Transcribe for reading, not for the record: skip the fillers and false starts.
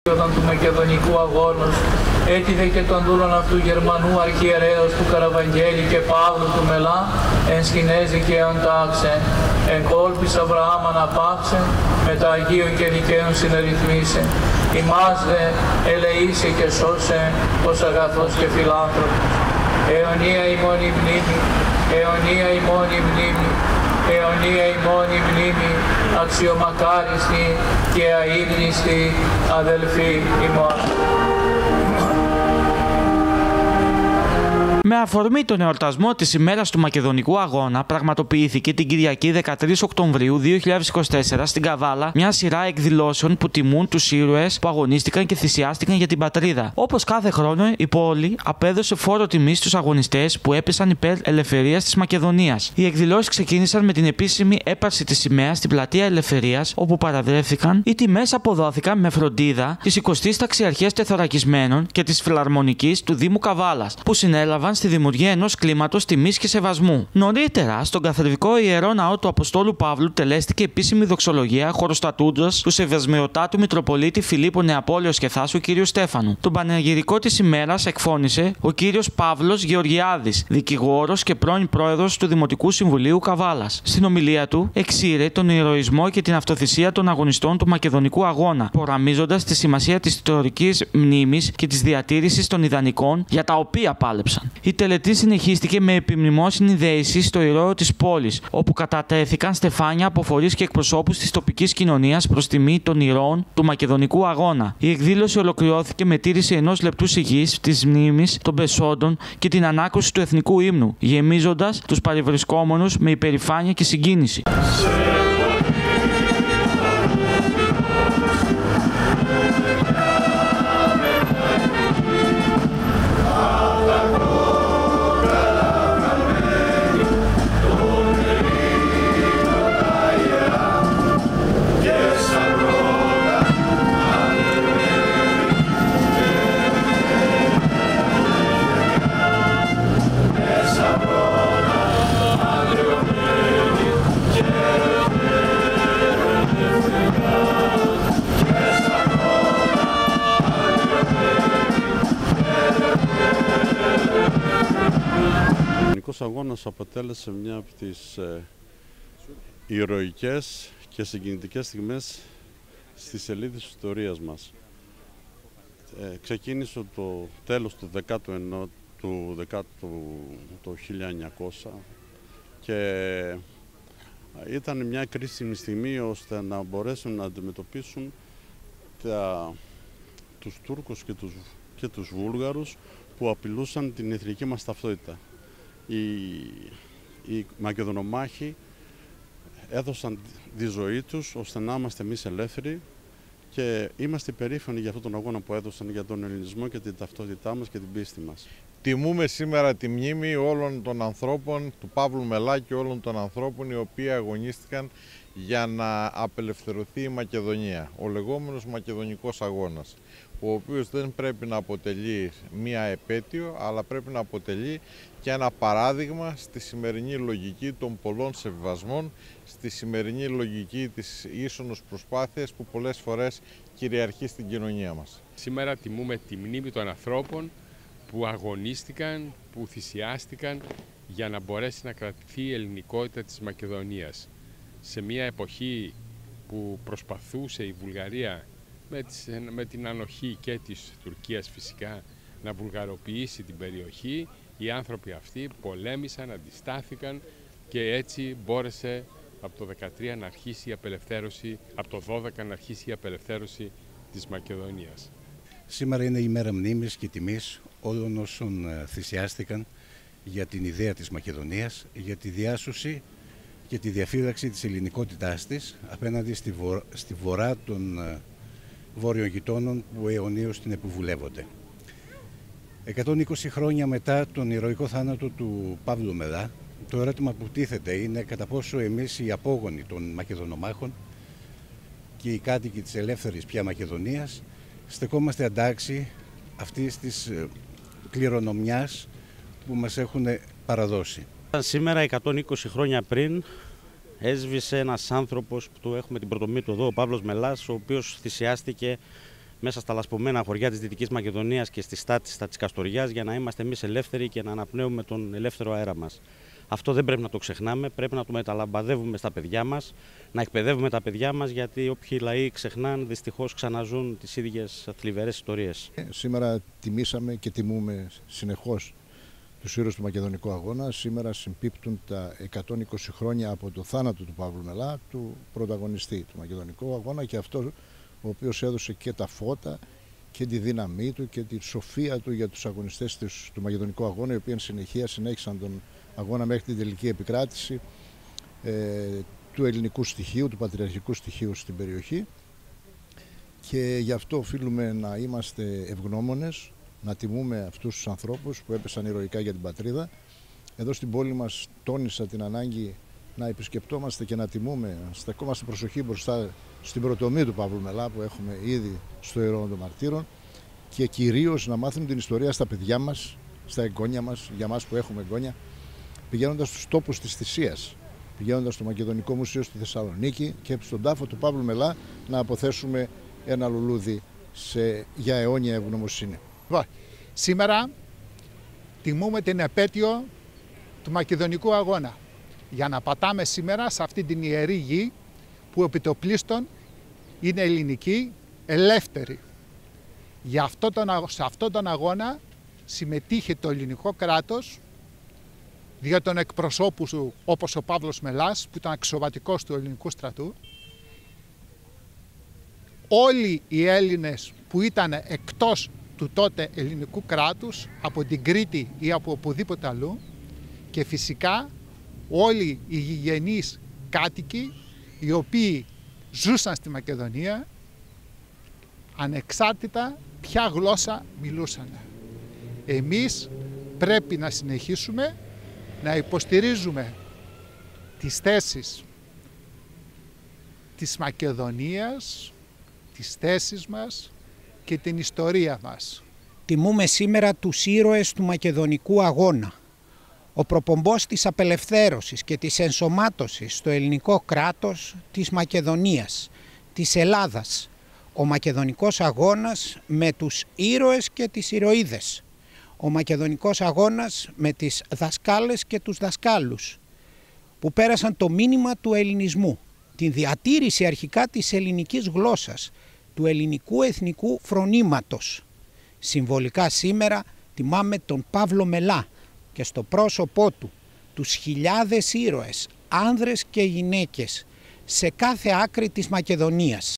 του Μακεδονικού αγώνος, έτυχε και τον δούλον αυτού Γερμανού αρχιερέως του Καραβαγγέλη και Παύλου του Μελά, εν σκηνές δικαίων τάξεν, εν κόλπης Αβραάμ αναπαύσεν, με τα Αγίων και δικαίων συναρρυθμίσεν. Ημάς δε ελεήσε και σώσε, ως αγαθός και φιλάνθρωπος. Αιωνία ημών η μνήμη, αιωνία ημών η μνήμη, αιωνία ημών η μνήμη, αξιομακάριστη και αείμνηστη αδελφοί ημών. Με αφορμή τον εορτασμό της ημέρας του Μακεδονικού Αγώνα, πραγματοποιήθηκε την Κυριακή 13 Οκτωβρίου 2024 στην Καβάλα μια σειρά εκδηλώσεων που τιμούν τους ήρωες που αγωνίστηκαν και θυσιάστηκαν για την πατρίδα. Όπως κάθε χρόνο, η πόλη απέδωσε φόρο τιμής στους αγωνιστές που έπεσαν υπέρ ελευθερίας της Μακεδονίας. Οι εκδηλώσεις ξεκίνησαν με την επίσημη έπαρση της σημαίας στην πλατεία Ελευθερίας, όπου παραδρεύθηκαν οι τιμές αποδόθηκαν με φροντίδα της 20ης Ταξιαρχίας Τεθωρακισμένων και της Φιλαρμονικής του Δήμου Καβάλας, που συνέλαβαν στη δημιουργία ενός κλίματος τιμής και σεβασμού. Νωρίτερα, στον καθεδρικό ιερό ναό του Αποστόλου Παύλου τελέστηκε επίσημη δοξολογία χωροστατούντος του Σεβασμιωτάτου Μητροπολίτη Φιλίππου Νεαπόλεως και Θάσου κ. Στέφανου. Τον πανηγυρικό της ημέρας εκφώνησε ο κ. Παύλος Γεωργιάδης, δικηγόρος και πρώην πρόεδρος του Δημοτικού Συμβουλίου Καβάλας. Στην ομιλία του εξήρε τον ηρωισμό και την αυτοθυσία των αγωνιστών του Μακεδονικού Αγώνα, υπογραμμίζοντας τη σημασία της ιστορικής μνήμης και της διατήρησης των ιδανικών για τα οποία πάλεψαν. Η τελετή συνεχίστηκε με επιμνημόσυνη δέηση στο ηρώο της πόλης, όπου κατατέθηκαν στεφάνια από φορείς και εκπροσώπους της τοπικής κοινωνίας προς τιμή των ηρώων του Μακεδονικού Αγώνα. Η εκδήλωση ολοκληρώθηκε με τήρηση ενός λεπτού σιγής της μνήμης των πεσόντων και την ανάκουση του εθνικού ύμνου, γεμίζοντας τους παρευρισκόμενους με υπερηφάνεια και συγκίνηση. Ο αγώνας αποτέλεσε μια από τις ηρωικές και συγκινητικές στιγμές στη σελίδα της ιστορίας μας. Ξεκίνησε το τέλος του 1900 και ήταν μια κρίσιμη στιγμή ώστε να μπορέσουν να αντιμετωπίσουν τους Τούρκους και τους Βούλγαρους που απειλούσαν την εθνική μας ταυτότητα. Οι Μακεδονομάχοι έδωσαν τη ζωή τους ώστε να είμαστε εμείς ελεύθεροι και είμαστε περήφανοι για αυτόν τον αγώνα που έδωσαν για τον ελληνισμό και την ταυτότητά μας και την πίστη μας. Τιμούμε σήμερα τη μνήμη όλων των ανθρώπων, του Παύλου Μελά και όλων των ανθρώπων οι οποίοι αγωνίστηκαν για να απελευθερωθεί η Μακεδονία, ο λεγόμενος Μακεδονικός Αγώνας, ο οποίος δεν πρέπει να αποτελεί μία επέτειο, αλλά πρέπει να αποτελεί και ένα παράδειγμα στη σημερινή λογική των πολλών σεβασμών, στη σημερινή λογική της ίσονος προσπάθειας που πολλές φορές κυριαρχεί στην κοινωνία μας. Σήμερα τιμούμε τη μνήμη των ανθρώπων που αγωνίστηκαν, που θυσιάστηκαν για να μπορέσει να κρατηθεί η ελληνικότητα της Μακεδονίας. Σε μια εποχή που προσπαθούσε η Βουλγαρία με την ανοχή και της Τουρκίας φυσικά να βουλγαροποιήσει την περιοχή, οι άνθρωποι αυτοί πολέμησαν, αντιστάθηκαν και έτσι μπόρεσε από το 2013 να αρχίσει η απελευθέρωση, από το 2012 να αρχίσει η απελευθέρωση της Μακεδονίας. Σήμερα είναι η μέρα μνήμης και τιμής όλων όσων θυσιάστηκαν για την ιδέα της Μακεδονίας, για τη διάσωση και τη διαφύλαξη της ελληνικότητάς της απέναντι στη βορρά των βόρειων γειτόνων που αιωνίως την επιβουλεύονται. 120 χρόνια μετά τον ηρωικό θάνατο του Παύλου Μελά, το ερώτημα που τίθεται είναι κατά πόσο εμείς οι απόγονοι των Μακεδονομάχων και οι κάτοικοι της ελεύθερης πια Μακεδονίας στεκόμαστε αντάξει αυτής της κληρονομιάς που μας έχουν παραδώσει. Σήμερα, 120 χρόνια πριν, έσβησε ένας άνθρωπος που το έχουμε την πρωτομή του εδώ, ο Παύλος Μελάς, ο οποίος θυσιάστηκε μέσα στα λασπωμένα χωριά της Δυτικής Μακεδονίας και στη στάτιστα της Καστοριάς για να είμαστε εμείς ελεύθεροι και να αναπνέουμε τον ελεύθερο αέρα μας. Αυτό δεν πρέπει να το ξεχνάμε, πρέπει να το μεταλαμπαδεύουμε στα παιδιά μας, να εκπαιδεύουμε τα παιδιά μας, γιατί όποιοι λαοί ξεχνάνε δυστυχώς ξαναζούν τις ίδιες θλιβερές ιστορίες. Σήμερα τιμήσαμε και τιμούμε συνεχώς τους ήρωες του Μακεδονικού Αγώνα. Σήμερα συμπίπτουν τα 120 χρόνια από το θάνατο του Παύλου Μελά, του πρωταγωνιστή του Μακεδονικού Αγώνα, και αυτό ο οποίος έδωσε και τα φώτα και τη δύναμή του και τη σοφία του για τους αγωνιστές του Μακεδονικού Αγώνα, οι οποίοι εν συνεχεία συνέχισαν τον αγώνα μέχρι την τελική επικράτηση του ελληνικού στοιχείου, του πατριαρχικού στοιχείου στην περιοχή, και γι' αυτό οφείλουμε να είμαστε ευγνώμονες, να τιμούμε αυτούς τους ανθρώπους που έπεσαν ηρωικά για την πατρίδα. Εδώ στην πόλη μας τόνισα την ανάγκη να επισκεπτόμαστε και να τιμούμε, να στεκόμαστε προσοχή μπροστά στην πρωτομή του Παύλου Μελά που έχουμε ήδη στο Ιερό των Μαρτύρων, και κυρίως να μάθουμε την ιστορία στα παιδιά μας, στα εγγόνια μας, για μας που έχουμε εγγόνια, πηγαίνοντας στους τόπους της θυσίας, πηγαίνοντας στο Μακεδονικό Μουσείο στη Θεσσαλονίκη και στον τάφο του Παύλου Μελά να αποθέσουμε ένα λουλούδι για αιώνια ευγνωμοσύνη. Σήμερα τιμούμε την επέτειο του Μακεδονικού Αγώνα για να πατάμε σήμερα σε αυτή την ιερή γη που επιτοπλίστων είναι ελληνική, ελεύθερη. Σε αυτόν τον αγώνα συμμετείχε το ελληνικό κράτος, δια των εκπροσώπους του, όπως ο Παύλος Μελάς, που ήταν αξιωματικός του ελληνικού στρατού. Όλοι οι Έλληνες που ήταν εκτός του τότε ελληνικού κράτους, από την Κρήτη ή από οπουδήποτε αλλού, και φυσικά όλοι οι γηγενείς κάτοικοι οι οποίοι ζούσαν στη Μακεδονία, ανεξάρτητα ποια γλώσσα μιλούσαν. Εμείς πρέπει να συνεχίσουμε να υποστηρίζουμε τις θέσεις της Μακεδονίας, τις θέσεις μας και την ιστορία μας. Τιμούμε σήμερα τους ήρωες του Μακεδονικού Αγώνα. Ο προπομπός της απελευθέρωσης και της ενσωμάτωσης στο ελληνικό κράτος της Μακεδονίας, της Ελλάδας. Ο Μακεδονικός Αγώνας με τους ήρωες και τις ηρωίδες. Ο Μακεδονικός Αγώνας με τις δασκάλες και τους δασκάλους που πέρασαν το μήνυμα του ελληνισμού, την διατήρηση αρχικά της ελληνικής γλώσσας, του ελληνικού εθνικού φρονήματος. Συμβολικά σήμερα τιμάμε τον Παύλο Μελά και στο πρόσωπό του τους χιλιάδες ήρωες, άνδρες και γυναίκες σε κάθε άκρη της Μακεδονίας.